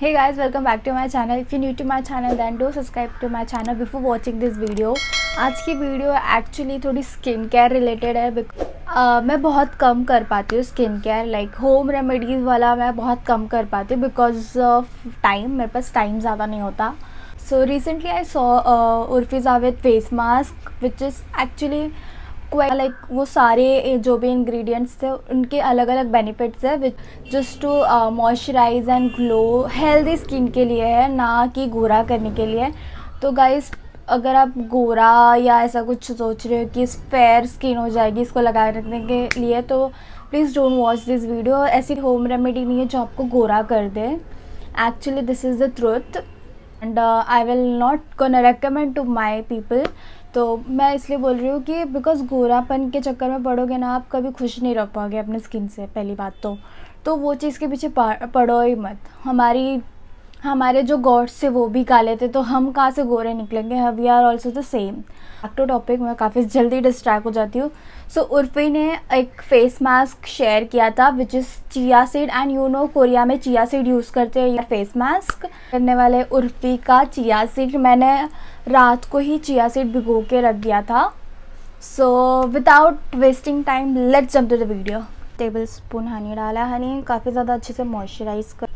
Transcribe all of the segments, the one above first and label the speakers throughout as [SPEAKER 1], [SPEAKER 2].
[SPEAKER 1] Hey guys, welcome back to my channel. If you're new to my channel then do subscribe to my channel before watching this video. आज की video actually थोड़ी skin care related है। मैं बहुत कम कर पाती हूँ skin care, like home remedies वाला मैं बहुत कम कर पाती हूँ बिकॉज ऑफ टाइम। मेरे पास टाइम ज़्यादा नहीं होता। So recently I saw Urfi Javed face mask which is actually like वो सारे जो भी इंग्रेडिएंट्स थे उनके अलग अलग बेनिफिट्स है which just to moisturise and glow, healthy skin के लिए है, ना कि गोरा करने के लिए। तो गाइस अगर आप गोरा या ऐसा कुछ सोच रहे हो कि फेयर स्किन हो जाएगी इसको लगा रखने के लिए, तो please don't watch this video. ऐसी होम रेमेडी नहीं है जो आपको गोरा कर दे। Actually this is the truth and I will not gonna recommend to my people. तो मैं इसलिए बोल रही हूँ कि बिकॉज गोरापन के चक्कर में पड़ोगे ना, आप कभी खुश नहीं रह पाओगे अपने स्किन से। पहली बात तो वो चीज़ के पीछे पड़ो ही मत। हमारे जो गॉड्स थे वो भी काले थे, तो हम कहाँ से गोरे निकलेंगे? We are also the same. Back to topic, मैं काफ़ी जल्दी डिस्ट्रैक्ट हो जाती हूँ। सो उर्फी ने एक फेस मास्क शेयर किया था which is chia seed and you know Korea में चिया सीड यूज़ करते हैं ये फेस मास्क करने वाले। उर्फी का चिया सीड मैंने रात को ही चिया सीड भिगो के रख दिया था। So without wasting time let's jump to the video. Tablespoon honey डाला। हनी काफ़ी ज़्यादा अच्छे से मॉइस्चराइज कर।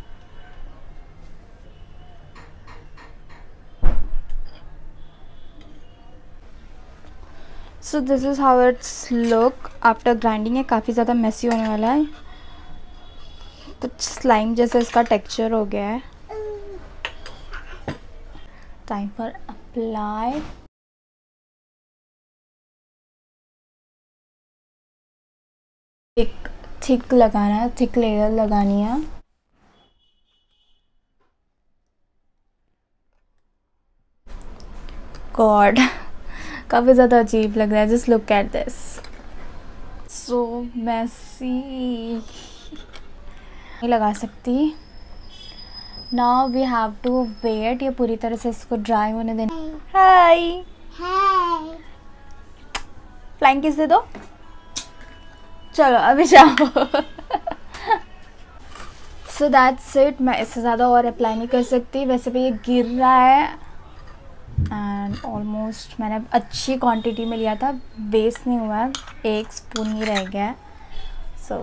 [SPEAKER 1] So this is how it's look after grinding. है काफ़ी ज़्यादा मेसी होने वाला है, कुछ स्लाइम जैसा इसका टेक्सचर हो गया है। Time for apply. एक थिक लगाना है, थिक लेयर लगानी है। गॉड काफ़ी ज़्यादा अजीब लग रहा है। Just look at this, so messy. नहीं लगा सकती। Now we have to wait. ये पूरी तरह से इसको ड्राई होने देना। हाय हाय, फ्लाइंग किस दे दो। चलो अभी जाओ। So that's it. मैं इससे ज़्यादा और अप्लाई नहीं कर सकती। वैसे भी ये गिर रहा है एंड ऑलमोस्ट मैंने अच्छी क्वांटिटी में लिया था, वेस्ट नहीं हुआ है, 1 स्पून ही रह गया है। सो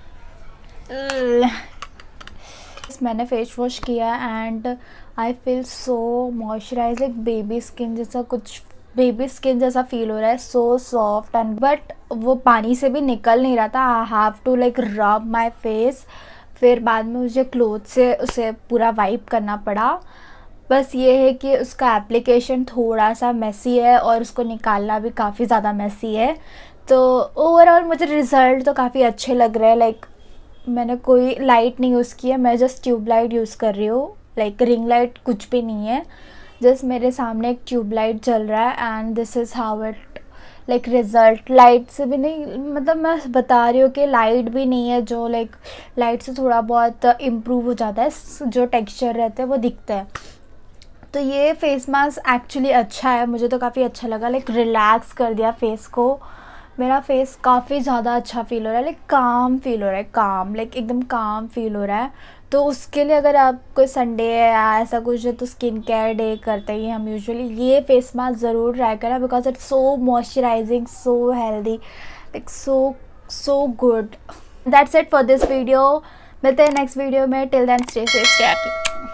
[SPEAKER 1] मैंने फेस वॉश किया and I feel so moisturise, like baby skin जैसा, कुछ बेबी स्किन जैसा फील हो रहा है। सो सॉफ्ट एंड बट वो पानी से भी निकल नहीं रहा था। आई हैव टू लाइक रब माई फेस। फिर बाद में मुझे क्लोथ से उसे पूरा वाइप करना पड़ा। बस ये है कि उसका एप्लीकेशन थोड़ा सा मेसी है और उसको निकालना भी काफ़ी ज़्यादा मेसी है। तो ओवरऑल मुझे रिज़ल्ट तो काफ़ी अच्छे लग रहे हैं। लाइक मैंने कोई लाइट नहीं यूज़ की है, मैं जस्ट ट्यूब लाइट यूज़ कर रही हूँ। लाइक रिंग लाइट कुछ भी नहीं है, जस्ट मेरे सामने एक ट्यूब लाइट चल रहा है and this is how it like result. Light से भी नहीं, मतलब मैं बता रही हूँ कि लाइट भी नहीं है, जो लाइक लाइट से थोड़ा बहुत इम्प्रूव हो जाता है, जो टेक्स्चर रहते हैं वो दिखता है। तो ये फेस मास्क एक्चुअली अच्छा है, मुझे तो काफ़ी अच्छा लगा। लाइक रिलैक्स कर दिया फेस को। मेरा फेस काफ़ी ज़्यादा अच्छा फील हो रहा है, लाइक काम फील हो रहा है, काम लाइक एकदम काम फील हो रहा है। तो उसके लिए अगर आप कोई संडे है या ऐसा कुछ है तो स्किन केयर डे करते ही हम यूजुअली ये फेस मास्क ज़रूर ट्राई करें because it's so moisturising, so healthy, like so good. That's it for this video. मिलते हैं नेक्स्ट वीडियो में। Till then stay safe, stay happy.